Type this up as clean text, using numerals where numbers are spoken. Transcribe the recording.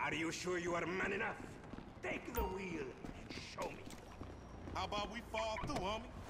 Are you sure you are man enough? Take the wheel and show me. How about we fall through, homie?